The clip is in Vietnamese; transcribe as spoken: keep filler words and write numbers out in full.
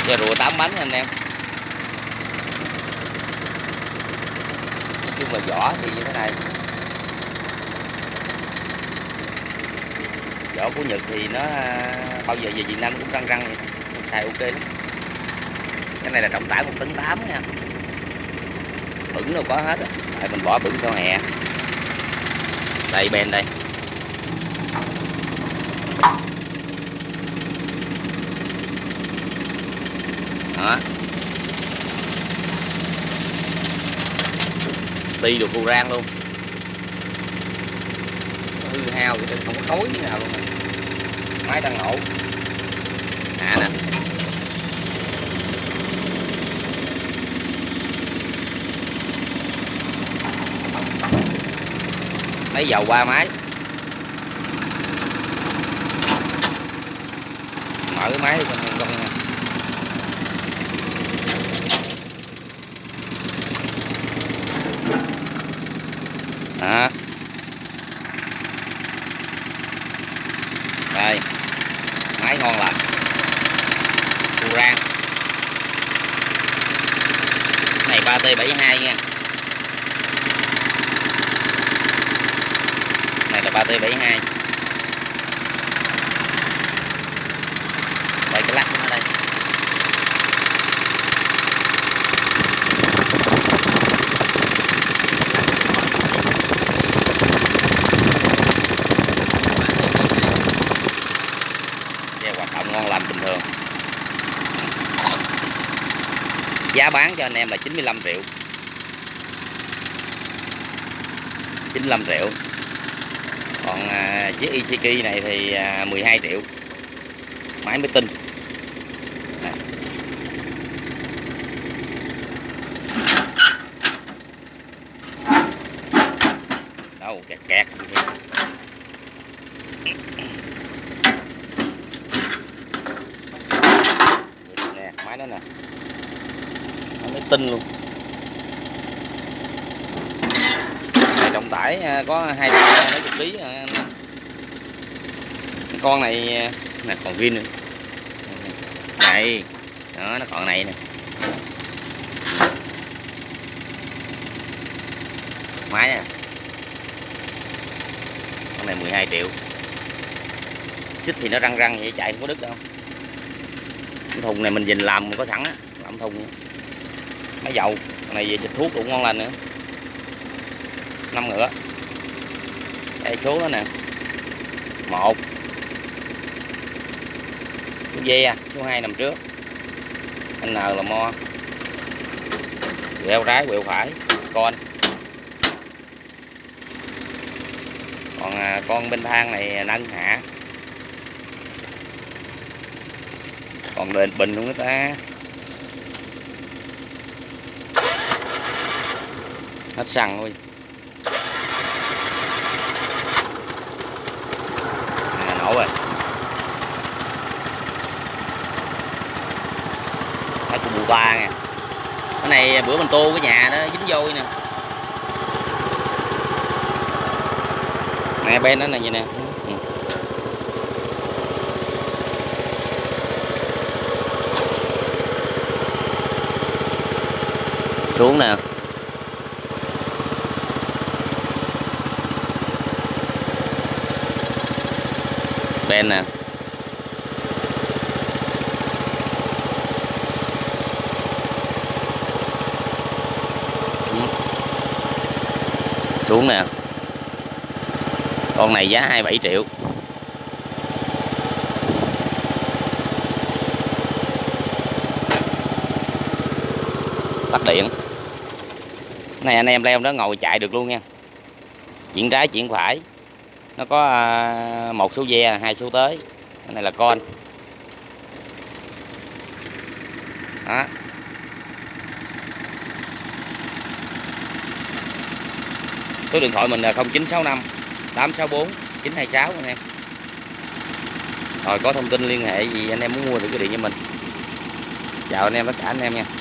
Xe rùa tám bánh anh em. Nói chung là vỏ thì như thế này. Vỏ của Nhật thì nó bao giờ về Việt Nam cũng răng răng vậy, xài ok lắm. Cái này là trọng tải một tấn tám nha, bửng đâu có hết á, tại mình bỏ bửng theo hè. Đây ben đây. Đó. Ti được cô rang luôn. Hư hao vậy không có khói như nào luôn. Này máy đang nổ. À nè. Lấy dầu qua máy. Mở cái máy đi cho mình coi nha. Đó. Đây. Máy ngon lành. Cù rang. Cái này ba T bảy mươi hai nha. Này là ba T bảy mươi hai. Đây cái lắc của nó đây. Xe hoạt động ngon lành bình thường. Giá bán cho anh em là chín mươi lăm triệu. chín mươi lăm triệu. Còn à, chiếc Iseki này thì à, mười hai triệu. Máy mới tinh. Nè. Đâu kẹt kẹt. Nè, máy đó nè. Máy mới tinh luôn. Trọng tải có hai mấy chục ký. Con này nè còn pin nữa. Này đó, nó còn này nè. Máy nè. Con này mười hai triệu. Xích thì nó răng răng vậy, chạy không có đứt đâu. Cái thùng này mình nhìn làm có sẵn á, làm thùng. Máy dầu. Con này về xịt thuốc cũng ngon lành nữa. Năm ngựa. Đây số đó nè. Một. Số V à, số hai nằm trước. N là mo. Quẹo trái, quẹo phải, con. Còn à, con bên thang này nâng hạ. Còn đền bình luôn đó ta. Hết xăng luôn. À, nổ rồi. Cái của bù ba nè. Cái này bữa mình tô cái nhà đó dính vôi nè. Nè bên đó này vậy nè. Ừ. Xuống nè. Bên nè. Xuống nè. Con này giá hai mươi bảy triệu. Tắt điện. Cái này anh em leo đó ngồi chạy được luôn nha. Chuyển trái chuyển phải. Nó có một số ve, hai số tới. Cái này là con. Đó. Số điện thoại mình là không chín sáu năm tám sáu bốn chín hai sáu anh em. Rồi có thông tin liên hệ gì anh em muốn mua được cái điện cho mình. Chào anh em tất cả anh em nha.